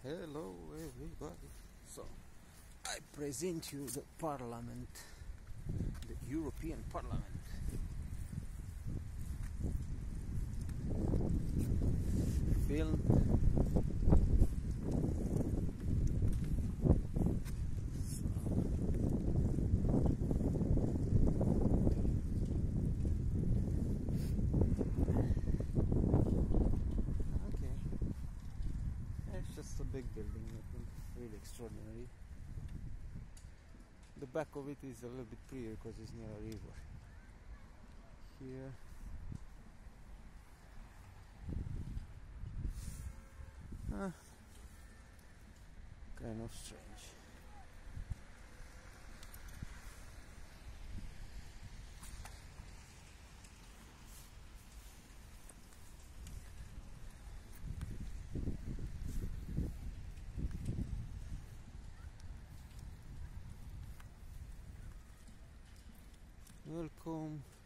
Hello everybody. So I present you the Parliament, the European Parliament. Film. Okay. It's just a big building, nothing really extraordinary. The back of it is a little bit prettier because it's near a river. Here. Kind of strange. Welcome